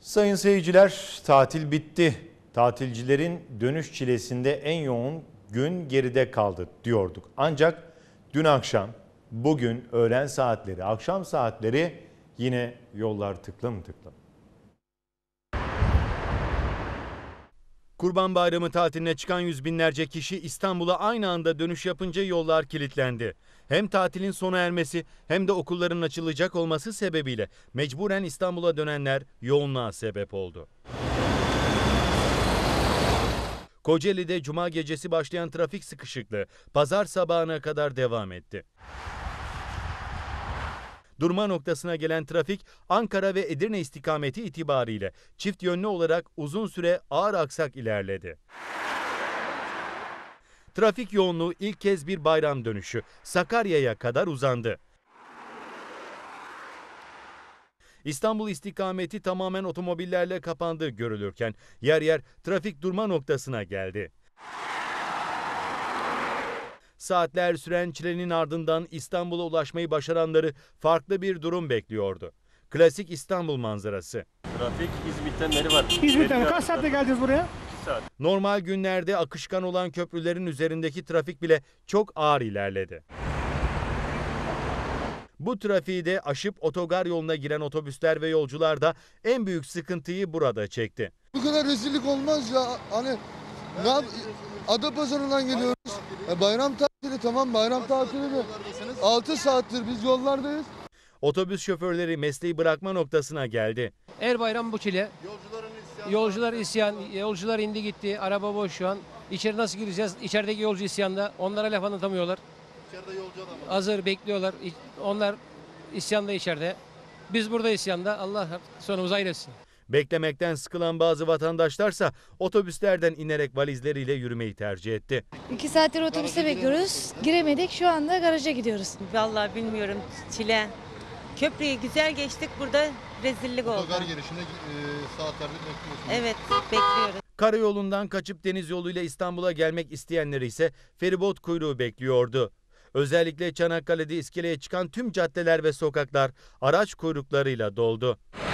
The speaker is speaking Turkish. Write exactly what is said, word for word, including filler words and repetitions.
Sayın seyirciler, tatil bitti. Tatilcilerin dönüş çilesinde en yoğun gün geride kaldı diyorduk. Ancak dün akşam, bugün öğlen saatleri, akşam saatleri yine yollar tıklım tıklım. Kurban Bayramı tatiline çıkan yüz binlerce kişi İstanbul'a aynı anda dönüş yapınca yollar kilitlendi. Hem tatilin sona ermesi hem de okulların açılacak olması sebebiyle mecburen İstanbul'a dönenler yoğunluğa sebep oldu. Kocaeli'de cuma gecesi başlayan trafik sıkışıklığı pazar sabahına kadar devam etti. Durma noktasına gelen trafik Ankara ve Edirne istikameti itibariyle çift yönlü olarak uzun süre ağır aksak ilerledi. Trafik yoğunluğu ilk kez bir bayram dönüşü Sakarya'ya kadar uzandı. İstanbul istikameti tamamen otomobillerle kapandığı görülürken yer yer trafik durma noktasına geldi. Saatler süren çilenin ardından İstanbul'a ulaşmayı başaranları farklı bir durum bekliyordu. Klasik İstanbul manzarası. Trafik İzmit'ten beri var. İzmit'ten kaç saatte geldiniz buraya? iki saat. Normal günlerde akışkan olan köprülerin üzerindeki trafik bile çok ağır ilerledi. Bu trafiği de aşıp otogar yoluna giren otobüsler ve yolcular da en büyük sıkıntıyı burada çekti. Bu kadar rezillik olmaz ya. Hani ne yap- Adapazarı'ndan geliyoruz. E, bayram tatili tamam bayram tatili de altı saattir biz yollardayız. Otobüs şoförleri mesleği bırakma noktasına geldi. Her bayram bu çile. Yolcular isyan, yolcular indi gitti, araba boş şu an. İçeri nasıl gireceğiz? İçerideki yolcu isyanda, onlara laf anlatamıyorlar. İçeride yolcu adam. Hazır bekliyorlar, onlar isyanda içeride. Biz burada isyanda, Allah sonumuzu hayretsin. Beklemekten sıkılan bazı vatandaşlarsa otobüslerden inerek valizleriyle yürümeyi tercih etti. İki saattir otobüste bekliyoruz. Giremedik. Şu anda garaja gidiyoruz. Vallahi bilmiyorum, çile. Köprüyü güzel geçtik, burada rezillik oldu. Otogar girişinde e, saatlerdir bekliyorsunuz. Evet, bekliyoruz. Karayolundan kaçıp deniz yoluyla İstanbul'a gelmek isteyenleri ise feribot kuyruğu bekliyordu. Özellikle Çanakkale'de iskeleye çıkan tüm caddeler ve sokaklar araç kuyruklarıyla doldu.